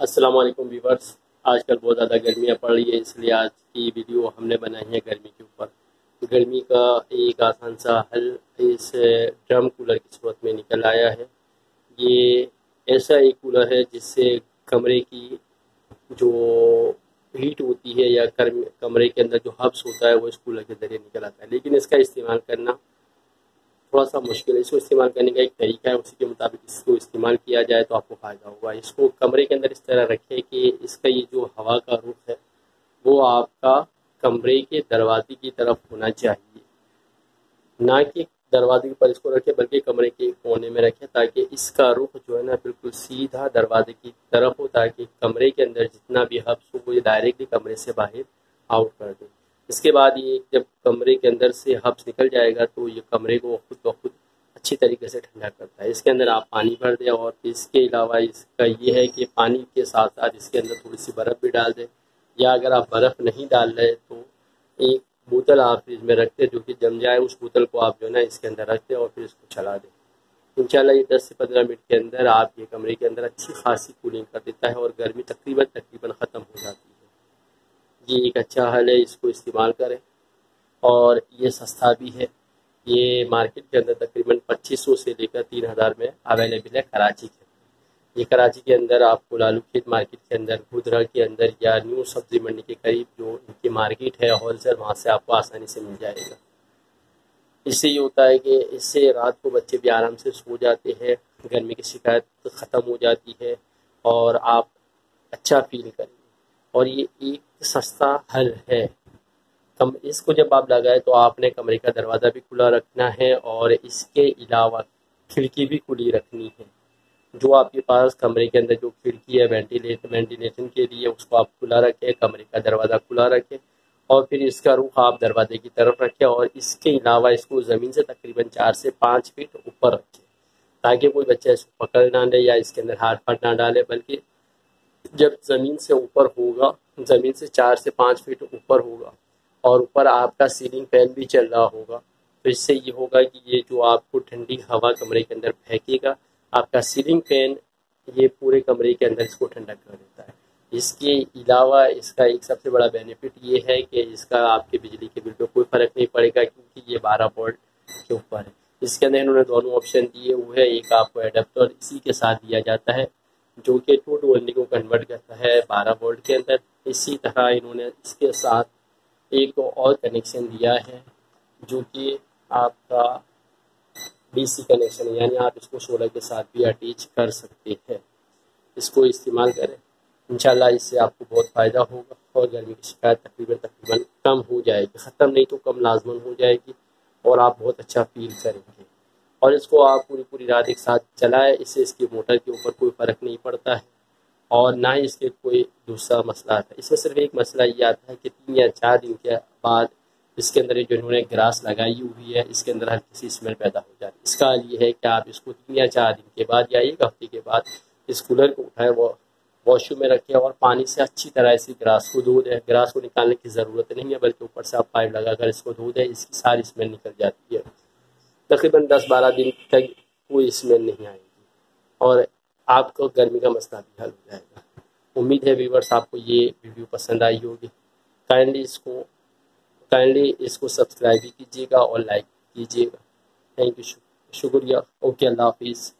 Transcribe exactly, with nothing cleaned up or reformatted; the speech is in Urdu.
السلام علیکم ویورز، آج کل بہت زیادہ گرمیاں پڑ رہی ہے، اس لیے آج کی ویڈیو ہم نے بنائی ہے گرمی کے اوپر۔ گرمی کا ایک آسان سا حل اس ڈرم کولر کی صورت میں نکل آیا ہے۔ یہ ایسا ایک کولر ہے جس سے کمرے کی جو ہیٹ ہوتی ہے یا کمرے کے اندر جو ہبس ہوتا ہے وہ اس کولر کے ذریعے نکل آتا ہے، لیکن اس کا استعمال کرنا تھوڑا سا مشکل ہے۔ اس کو استعمال کرنے کا ایک طریقہ ہے، اسی کے مطابق اس کو استعمال کیا جائے تو آپ کو فائدہ ہوگا۔ اس کو کمرے کے اندر اس طرح رکھیں کہ اس کا یہ جو ہوا کا رخ ہے وہ آپ کا کمرے کے دروازے کی طرف ہونا چاہیے، نہ کہ دروازے پر اس کو رکھے بلکہ کمرے کے کونے میں رکھے، تاکہ اس کا رخ جو ہے نا بالکل سیدھا دروازے کی طرف ہو، تاکہ کمرے کے اندر جتنا بھی ہبس ہو وہ ڈائریکٹلی کمرے سے باہر آؤٹ کر دے۔ اس کے بعد یہ جب کمرے کے اندر سے ہبس نکل جائے گا تو یہ کمرے کو خود بخود اچھی طریقے سے ٹھنڈا کرتا ہے۔ اس کے اندر آپ پانی بھر دیں، اور اس کے علاوہ اس کا یہ ہے کہ پانی کے ساتھ ساتھ اس کے اندر تھوڑی سی برف بھی ڈال دیں، یا اگر آپ برف نہیں ڈال رہے تو ایک بوتل آپ فریج میں رکھتے جو کہ جم جائے، اس بوتل کو آپ جو ہے نا اس کے اندر رکھ دیں اور پھر اس کو چلا دیں۔ انشاءاللہ یہ دس سے پندرہ منٹ کے اندر آپ یہ کمرے کے اندر اچھی خاصی کولنگ کر دیتا ہے اور گرمی تقریباً تقریباً ختم ہو جاتی ہے۔ یہ ایک اچھا حل ہے، اس کو استعمال کریں، اور یہ سستا بھی ہے۔ یہ مارکیٹ کے اندر تقریباً پچیس سو سے لے کر تین ہزار میں اویلیبل ہے کراچی کے۔ یہ کراچی کے اندر آپ کو لالو کھیت مارکیٹ کے اندر، گودرا کے اندر، یا نیو سبزی منڈی کے قریب جو ان کی مارکیٹ ہے ہول سیل، وہاں سے آپ کو آسانی سے مل جائے گا۔ اس سے یہ ہوتا ہے کہ اس سے رات کو بچے بھی آرام سے سو جاتے ہیں، گرمی کی شکایت ختم ہو جاتی ہے اور آپ اچھا فیل کریں گے، اور یہ ایک سستا حل ہے۔ کم اس کو جب آپ لگائے تو آپ نے کمرے کا دروازہ بھی کھلا رکھنا ہے، اور اس کے علاوہ کھڑکی بھی کھلی رکھنی ہے۔ جو آپ کے پاس کمرے کے اندر جو کھڑکی ہے وینٹیلیٹ وینٹیلیشن کے لیے، اس کو آپ کھلا رکھیں، کمرے کا دروازہ کھلا رکھیں، اور پھر اس کا رخ آپ دروازے کی طرف رکھیں، اور اس کے علاوہ اس کو زمین سے تقریباً چار سے پانچ فٹ اوپر رکھیں، تاکہ کوئی بچہ اس کو پکڑ نہ لے یا اس کے اندر ہاتھ پھٹ نہ ڈالے، بلکہ جب زمین سے اوپر ہوگا، زمین سے چار سے پانچ فٹ اوپر ہوگا، اور اوپر آپ کا سیلنگ فین بھی چل رہا ہوگا، تو اس سے یہ ہوگا کہ یہ جو آپ کو ٹھنڈی ہوا کمرے کے اندر پھینکے گا، آپ کا سیلنگ فین یہ پورے کمرے کے اندر اس کو ٹھنڈا کر دیتا ہے۔ اس کے علاوہ اس کا ایک سب سے بڑا بینیفٹ یہ ہے کہ اس کا آپ کے بجلی کے بل پہ کوئی فرق نہیں پڑے گا، کیونکہ یہ بارہ وولٹ کے اوپر ہے۔ اس کے اندر انہوں نے دونوں آپشن دیے ہوئے ہیں، ایک آپ کو ایڈپٹر اسی کے ساتھ دیا جاتا ہے جو کہ ٹو ٹوینٹی کو کنورٹ کرتا ہے بارہ وولٹ کے اندر، اسی طرح انہوں نے اس کے ساتھ ایک اور کنیکشن دیا ہے جو کہ آپ کا ڈی سی کنیکشن ہے، یعنی آپ اس کو سولر کے ساتھ بھی اٹیچ کر سکتے ہیں۔ اس کو استعمال کریں، انشاءاللہ اس سے آپ کو بہت فائدہ ہوگا، اور گرمی کی شکایت تقریباً تقریباً کم ہو جائے گی، ختم نہیں تو کم لازماً ہو جائے گی، اور آپ بہت اچھا فیل کریں گے۔ اور اس کو آپ پوری پوری رات ایک ساتھ چلائیں، اس سے اس کی موٹر کے اوپر کوئی فرق نہیں پڑتا ہے، اور نہ ہی اس کے کوئی دوسرا مسئلہ آتا ہے۔ اس میں صرف ایک مسئلہ یہ آتا ہے کہ تین یا چار دن کے بعد اس کے اندر جو انہوں نے گراس لگائی ہوئی ہے اس کے اندر ہلکی سی اسمیل پیدا ہو جاتی ہے۔ اس کا یہ ہے کہ آپ اس کو تین یا چار دن کے بعد یا ایک ہفتے کے بعد اس کولر کو اٹھائیں، وہ واش روم میں رکھیں، اور پانی سے اچھی طرح اسی گراس کو دھو دیں۔ گراس کو نکالنے کی ضرورت نہیں ہے، بلکہ اوپر سے آپ پائپ لگا کر اس کو دھو دیں، اس کی ساری اسمیل نکل جاتی ہے۔ تقریباً دس بارہ دن تک کوئی اسمیل نہیں آئے گی، اور آپ کو گرمی کا مسئلہ بھی حل ہو جائے گا۔ امید ہے ویورس آپ کو یہ ویڈیو پسند آئی ہوگی۔ کائنڈلی اس کو کائنڈلی اس کو سبسکرائب بھی کیجیے گا اور لائک کیجیے گا۔ تھینک یو، شکریہ۔ اوکے، اللہ حافظ۔